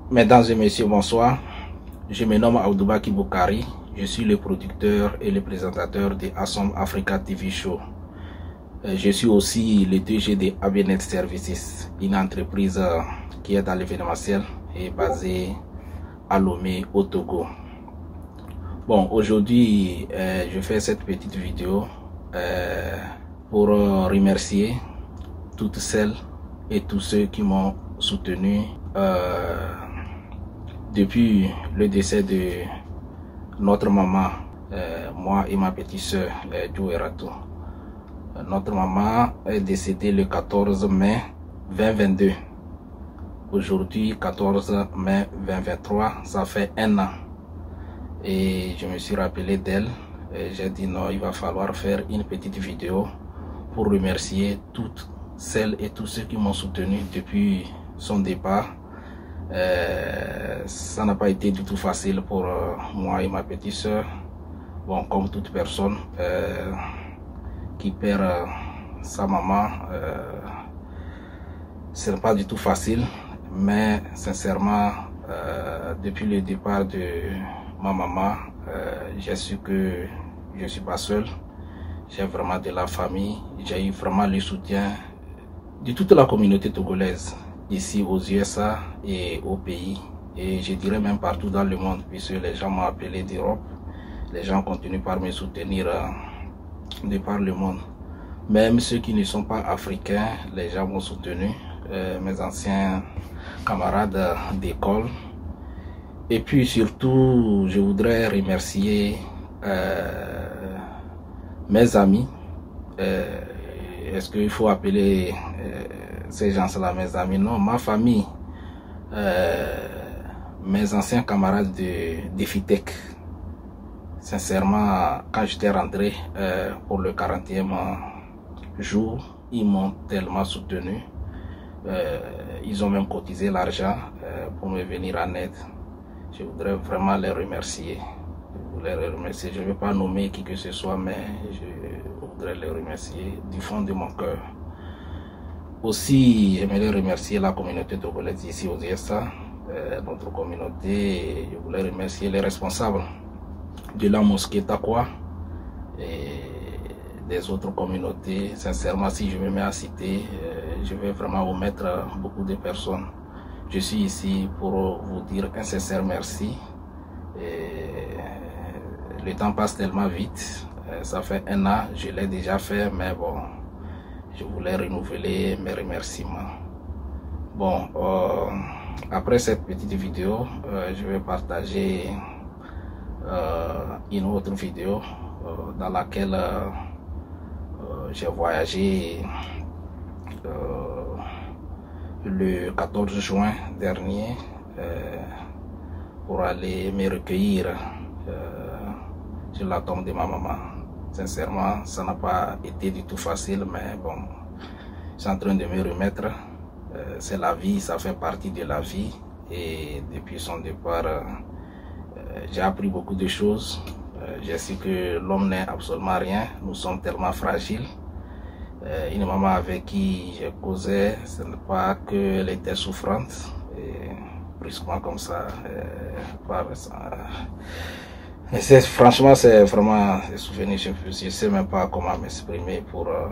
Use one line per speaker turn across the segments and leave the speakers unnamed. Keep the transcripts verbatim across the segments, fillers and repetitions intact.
Mesdames et messieurs, bonsoir. Je me nomme Abdoubaki Boukari. Je suis le producteur et le présentateur de Awesome Africa T V Show. Je suis aussi le D G de A B Net Services, une entreprise qui est dans l'événementiel et basée à Lomé, au Togo. Bon, aujourd'hui, euh, je fais cette petite vidéo euh, pour remercier toutes celles et tous ceux qui m'ont soutenu euh, depuis le décès de notre maman, euh, moi et ma petite soeur, euh, Djoueratou. Notre maman est décédée le quatorze mai deux mille vingt-deux. Aujourd'hui, quatorze mai deux mille vingt-trois, ça fait un an. Et je me suis rappelé d'elle. J'ai dit non, il va falloir faire une petite vidéo pour remercier toutes celles et tous ceux qui m'ont soutenu depuis son départ. Euh, ça n'a pas été du tout facile pour euh, moi et ma petite soeur. Bon, comme toute personne euh, qui perd euh, sa maman, euh, ce n'est pas du tout facile. Mais sincèrement, euh, depuis le départ de ma maman, euh, j'ai su que je ne suis pas seul. J'ai vraiment de la famille. J'ai eu vraiment le soutien de toute la communauté togolaise, ici aux U S A et au pays. Et je dirais même partout dans le monde, puisque les gens m'ont appelé d'Europe. Les gens continuent par me soutenir euh, de par le monde. Même ceux qui ne sont pas africains, les gens m'ont soutenu. Euh, mes anciens camarades d'école. Et puis surtout, je voudrais remercier euh, mes amis. Euh, Est-ce qu'il faut appeler euh, ces gens-là mes amis? Non, ma famille, euh, mes anciens camarades de, de FITEC. Sincèrement, quand j'étais rentré euh, pour le quarantième jour, ils m'ont tellement soutenu. Euh, ils ont même cotisé l'argent euh, pour me venir en aide. Je voudrais vraiment les remercier. Je voudrais les remercier. Je ne vais pas nommer qui que ce soit, mais je voudrais les remercier du fond de mon cœur. Aussi, j'aimerais remercier la communauté togolaise ici aux U S A, euh, notre communauté. Je voulais remercier les responsables de la mosquée Takwa et des autres communautés. Sincèrement, si je me mets à citer, euh, je vais vraiment omettre beaucoup de personnes. Je suis ici pour vous dire un sincère merci. Et le temps passe tellement vite. Ça fait un an, je l'ai déjà fait, mais bon, je voulais renouveler mes remerciements. Bon, euh, après cette petite vidéo, euh, je vais partager euh, une autre vidéo euh, dans laquelle euh, euh, j'ai voyagé euh, le quatorze juin dernier euh, pour aller me recueillir euh, sur la tombe de ma maman. Sincèrement, ça n'a pas été du tout facile, mais bon, je suis en train de me remettre. Euh, c'est la vie, ça fait partie de la vie. Et depuis son départ, euh, j'ai appris beaucoup de choses. Euh, j'ai su que l'homme n'est absolument rien. Nous sommes tellement fragiles. Euh, une maman avec qui je causais, ce n'est pas qu'elle était souffrante. Et brusquement comme ça, euh, par ça. Et c'est, franchement, c'est vraiment des souvenirs. Je ne sais même pas comment m'exprimer pour. Euh,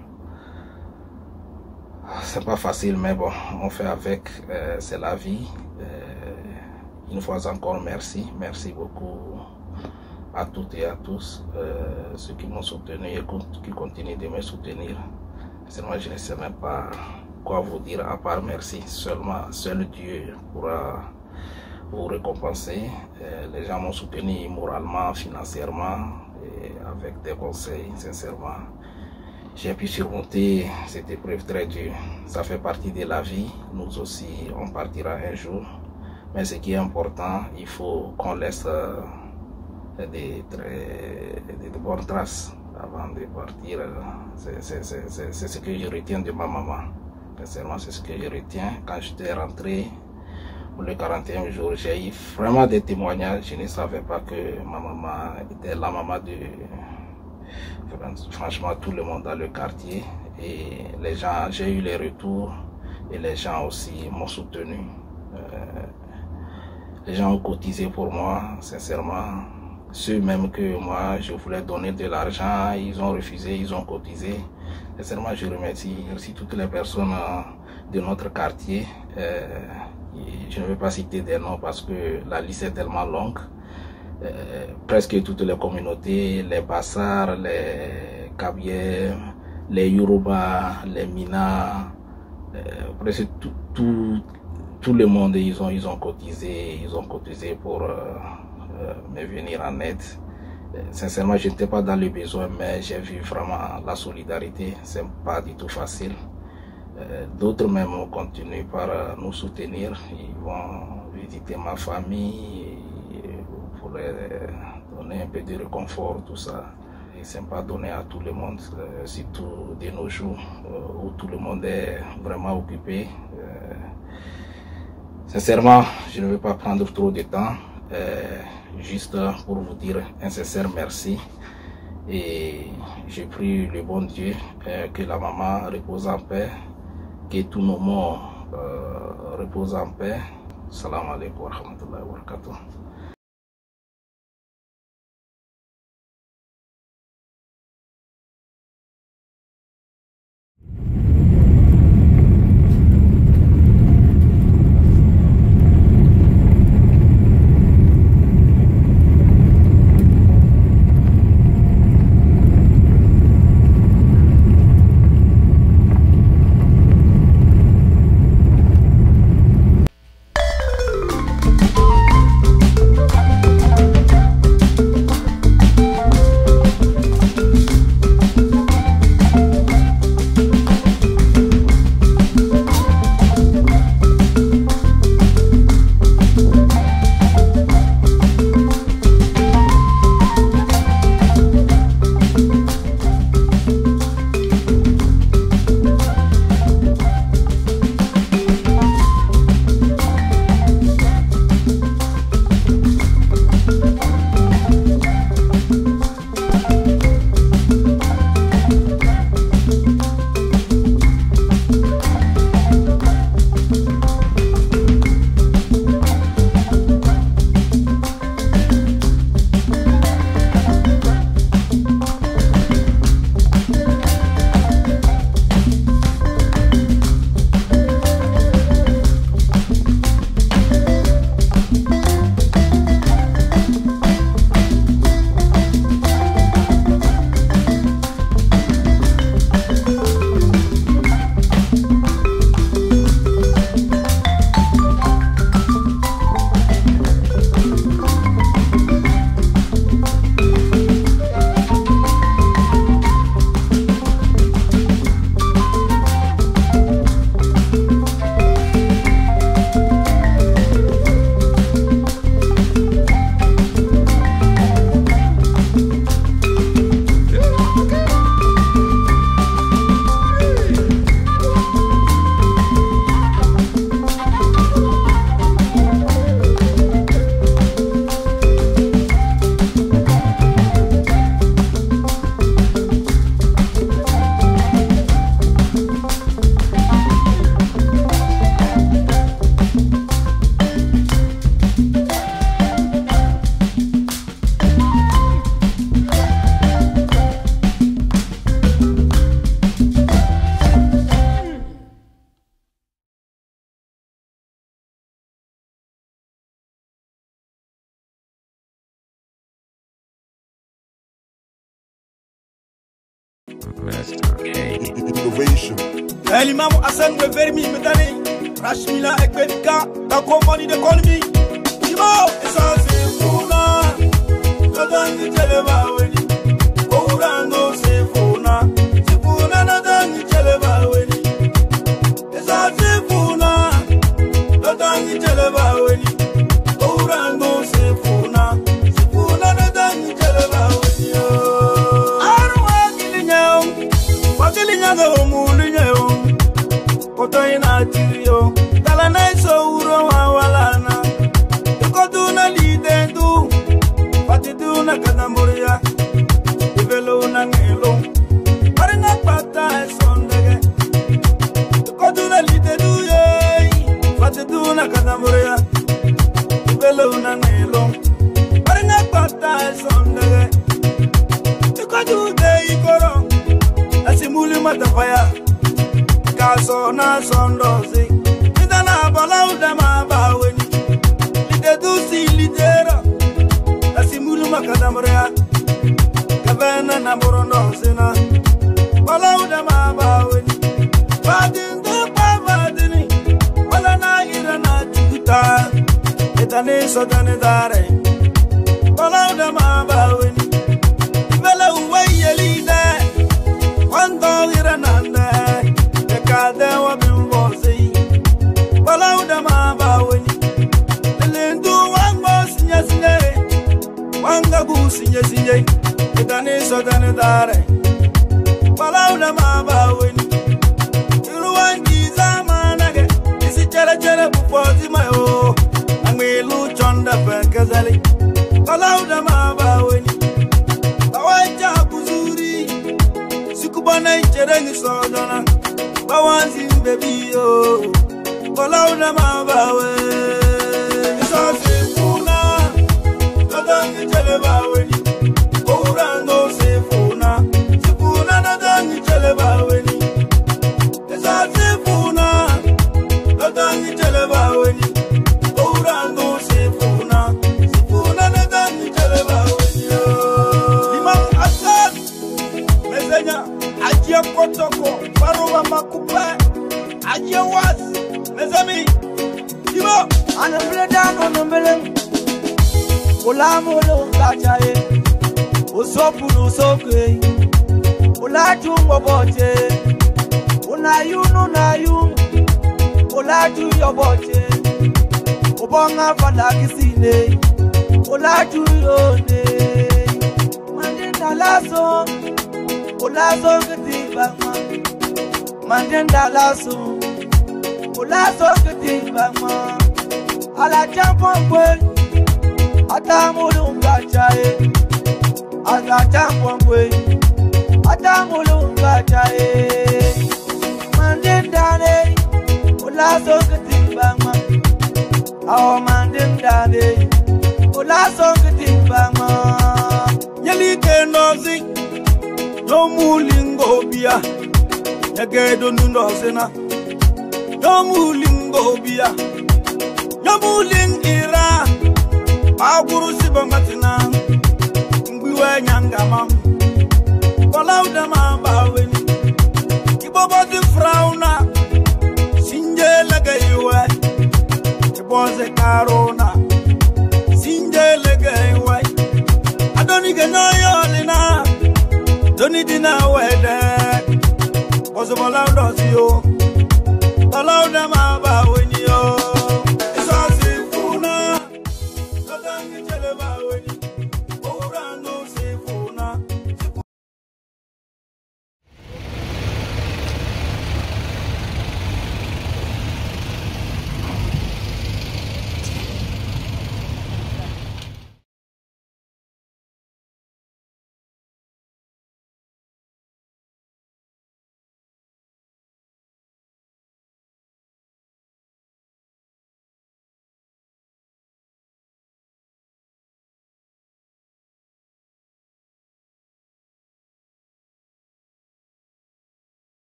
c'est pas facile, mais bon, on fait avec. Euh, c'est la vie. Euh, une fois encore, merci. Merci beaucoup à toutes et à tous, euh, ceux qui m'ont soutenu et qui continuent de me soutenir. Seulement, je ne sais même pas quoi vous dire à part merci. Seulement, seul Dieu pourra vous récompenser. Euh, les gens m'ont soutenu moralement, financièrement et avec des conseils, sincèrement. J'ai pu surmonter cette épreuve très dure. Ça fait partie de la vie. Nous aussi, on partira un jour. Mais ce qui est important, il faut qu'on laisse euh, des, très, des, des bonnes traces avant de partir. C'est ce que je retiens de ma maman. Sincèrement, c'est ce que je retiens. Quand j'étais rentré pour le quarantième jour, j'ai eu vraiment des témoignages. Je ne savais pas que ma maman était la maman de franchement tout le monde dans le quartier. Et les gens, j'ai eu les retours et les gens aussi m'ont soutenu. Euh, Les gens ont cotisé pour moi, sincèrement. Ceux même que moi, je voulais donner de l'argent, ils ont refusé, ils ont cotisé. Sincèrement, je remercie aussi toutes les personnes de notre quartier. Euh, je ne vais pas citer des noms parce que la liste est tellement longue. Euh, presque toutes les communautés, les Bassar, les Kabyè, les Yoruba, les Mina, euh, presque tout, tout, tout le monde, ils ont, ils ont cotisé, ils ont cotisé pour euh, euh, me venir en aide. Euh, sincèrement, je n'étais pas dans le besoin, mais j'ai vu vraiment la solidarité. C'est pas du tout facile. Euh, D'autres même continuent par euh, nous soutenir. Ils vont visiter ma famille pour leur donner un peu de réconfort, tout ça. Et c'est pas donné à tout le monde, euh, surtout de nos jours euh, où tout le monde est vraiment occupé. Euh, sincèrement, je ne vais pas prendre trop de temps, euh, juste pour vous dire un sincère merci. Et je prie le bon Dieu euh, que la maman repose en paix, que tous nos morts euh, reposent en paix. Salam alaikum wa rahmatullahi wa barakatuh.
Elimamu Hassan me vermi me dani Rashmila ekbedika da compagnie de Colmi Ibo esanse funa Nadangi cheleba weni Ourango se funa Sifuna nadangi cheleba weni Esanse funa Nadangi cheleba weni Ourango se funa Sifuna nadangi cheleba weni Arwa gilinyao Wagilinyao mulinyao Kotoina tirio, talana iso uro wa walana. Koduna lidendu, patiduna kanamburia, ivelo na ngelo. Paringa pata esondege. Koduna lidendu ye, patiduna kanamburia, na sondozi midana balauda mabaweni lide dusi lidera asimulu makadamrea kabana na borondo sina balauda mabaweni badin do pavadini wala na ira na tuta etane sodane dare balauda mabaweni vela uwaye lide quando ira nanda ekade wa bimbozi balauda mabaweni lendu wango sinya sinya wanga bu sinya sinya etane sodane dare balauda mabaweni iruwangi zamanage isi chere chere bupozi mayo angelu chonda pekazali balauda mabaweni bawaja kuzuri sikubana chere ni sodana bawanzi baby yo balauda mabaweni sase kuna nadangi chere baweni orando se funa sifuna nadangi chere baweni sase funa nadangi chere baweni orando se funa sifuna nadangi chere baweni imam asad mesenya ajia kotoko baroba makupa ajia was mesami ibo anambele dano nambele Olamolo kachaye Osopulu soke Olajungo boche Onayunu nayun Olaju yoboche Obonga falakisine Olaju yone Mandenda laso Olaso ketibama Mandenda laso Olaso ketibama Ala champon kwe Atamulunga chae Ala champon kwe Atamulunga chae Mandendane Olaso ketibama Awa mandendane Olaso ketibama Yelike nozi Nomulingo bia Yagedo nundosena Nomulingo bia Nomuling ira Aguru siba matina Ngwiwe nyanga mam Balauda mabaweni Ibobo di frauna Sinje lega iwe Iboze karona Sinje lega iwe Adoni genoyo lina Doni dina wede Bozo balauda siyo Balauda mabaweni